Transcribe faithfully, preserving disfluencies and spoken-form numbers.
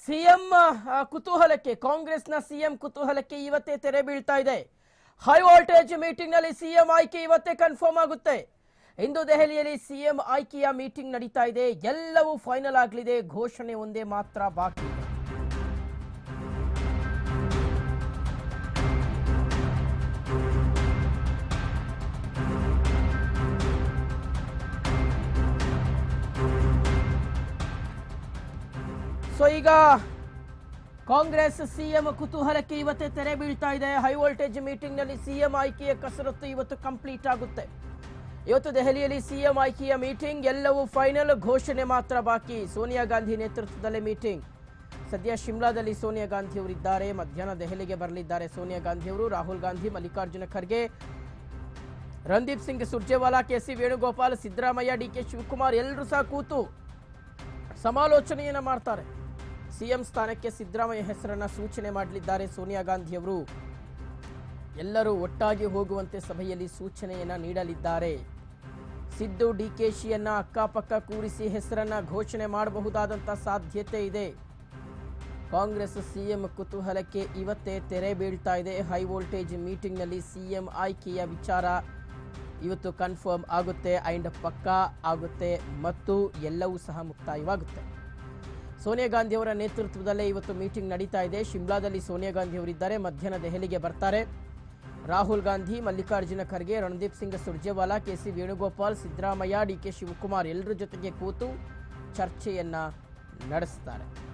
CM ಕುತೂಹಲಕ್ಕೆ ಕಾಂಗ್ರೆಸ್ನ CM ಕುತೂಹಲಕ್ಕೆ ಇವತ್ತೇ ತೆರೆ ಬೀಳ್ತಾ ಇದೆ. ಹೈ ವೋಲ್ಟೇಜ್ ಮೀಟಿಂಗ್ ನಲ್ಲಿ ಸಿಎಂ ಆಯ್ಕೆ ಇವತ್ತೇ ಕನ್ಫರ್ಮ್ ಆಗುತ್ತೆ. ಇಂದು ದೆಹಲಿಯಲ್ಲಿ ಸಿಎಂ ಆಯ್ಕೆಯ ಮೀಟಿಂಗ್ ನಡೀತಾ ಇದೆ. ಎಲ್ಲವೂ ಫೈನಲ್ ಆಗಲಿದೆ. ಘೋಷಣೆ ಒಂದೇ ಮಾತ್ರ ಬಾಕಿ. ಸೊ ಈಗ ಕಾಂಗ್ರೆಸ್ ಸಿಎಂ ಕುತೂಹಲಕ್ಕೆ ಇವತ್ತೇ ತೆರೆ ಬೀಳ್ತಾ ಇದೆ. ಹೈ ವೋಲ್ಟೇಜ್ ಮೀಟಿಂಗ್ ನಲ್ಲಿ ಸಿಎಂ ಆಯ್ಕೆಯ ಕಸರತ್ತು ಇವತ್ತು ಕಂಪ್ಲೀಟ್ ಆಗುತ್ತೆ. ಇವತ್ತು ದೆಹಲಿಯಲ್ಲಿ ಸಿಎಂ ಆಯ್ಕೆಯ ಮೀಟಿಂಗ್, ಎಲ್ಲವೂ ಫೈನಲ್, ಘೋಷಣೆ ಮಾತ್ರ ಬಾಕಿ. ಸೋನಿಯಾ ಗಾಂಧಿ ನೇತೃತ್ವದಲ್ಲೇ ಮೀಟಿಂಗ್. ಸದ್ಯ ಶಿಮ್ಲಾದಲ್ಲಿ ಸೋನಿಯಾ ಗಾಂಧಿ ಅವರು ಇದ್ದಾರೆ. ಮಧ್ಯಾಹ್ನ ದೆಹಲಿಗೆ ಬರಲಿದ್ದಾರೆ ಸೋನಿಯಾ ಗಾಂಧಿ ಅವರು. Rahul Gandhi, Mallikarjuna Kharge, Randeep Singh Surjewala, K C Venugopal, Siddaramaiah, D K Shivakumar ಎಲ್ಲರೂ ಸಹ ಕೂತು ಸಮಾಲೋಚನೆಯನ್ನ ಮಾಡ್ತಾರೆ. ಸಿಎಂ ಸ್ಥಾನಕ್ಕೆ ಸಿದ್ದರಾಮಯ್ಯ ಹೆಸರನ್ನ ಸೂಚನೆ ಮಾಡಲಿದ್ದಾರೆ ಸೋನಿಯಾ ಗಾಂಧಿ ಅವರು. ಎಲ್ಲರೂ ಒಟ್ಟಾಗಿ ಹೋಗುವಂತೆ ಸಭೆಯಲ್ಲಿ ಸೂಚನೆಯನ್ನ ನೀಡಲಿದ್ದಾರೆ. ಸಿದ್ದು ಡಿಕೆಶಿಯನ್ನ ಅಕ್ಕಪಕ್ಕ ಕೂರಿಸಿ ಹೆಸರನ್ನ ಘೋಷಣೆ ಮಾಡಬಹುದಾದಂತ ಸಾಧ್ಯತೆ ಇದೆ. ಕಾಂಗ್ರೆಸ್ ಸಿಎಂ ಕುತೂಹಲಕ್ಕೆ ಇವತ್ತೇ ತೆರೆ ಬೀಳ್ತಾ ಇದೆ. ಹೈ ವೋಲ್ಟೇಜ್ ಮೀಟಿಂಗ್ ನಲ್ಲಿ ಸಿಎಂ ಆಯ್ಕೆಯ ವಿಚಾರ ಇವತ್ತು ಕನ್ಫರ್ಮ್ ಆಗುತ್ತೆ, ಅಂಡ್ ಪಕ್ಕಾ ಆಗುತ್ತೆ ಮತ್ತು ಎಲ್ಲವೂ ಸಹ ಮುಕ್ತಾಯವಾಗುತ್ತೆ. ಸೋನಿಯಾ ಗಾಂಧಿ ಅವರ ನೇತೃತ್ವದಲ್ಲೇ ಇವತ್ತು ಮೀಟಿಂಗ್ ನಡೀತಾ ಇದೆ. ಶಿಮ್ಲಾದಲ್ಲಿ ಸೋನಿಯಾ ಗಾಂಧಿ ಅವರಿದ್ದಾರೆ. ಮಧ್ಯಾಹ್ನ ದೆಹಲಿಗೆ ಬರ್ತಾರೆ. Rahul Gandhi, Mallikarjuna Kharge, Randeep Singh Surjewala, K C Venugopal, Siddaramaiah, D K Shivakumar ಎಲ್ಲರ ಜೊತೆಗೆ ಕೂತು ಚರ್ಚೆಯನ್ನ ನಡೆಸ್ತಾರೆ.